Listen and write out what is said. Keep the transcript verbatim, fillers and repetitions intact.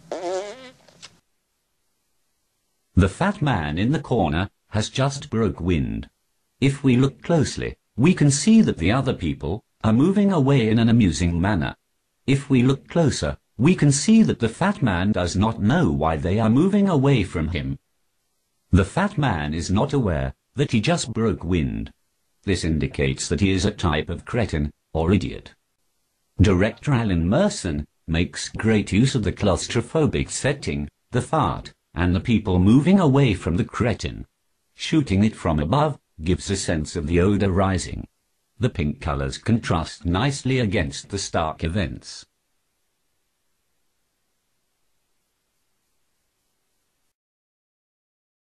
The fat man in the corner has just broke wind. If we look closely, we can see that the other people are moving away in an amusing manner. If we look closer, we can see that the fat man does not know why they are moving away from him. The fat man is not aware that he just broke wind. This indicates that he is a type of cretin or idiot. Director Alan Merson makes great use of the claustrophobic setting, the fart, and the people moving away from the cretin. Shooting it from above gives a sense of the odor rising. The pink colors contrast nicely against the stark events.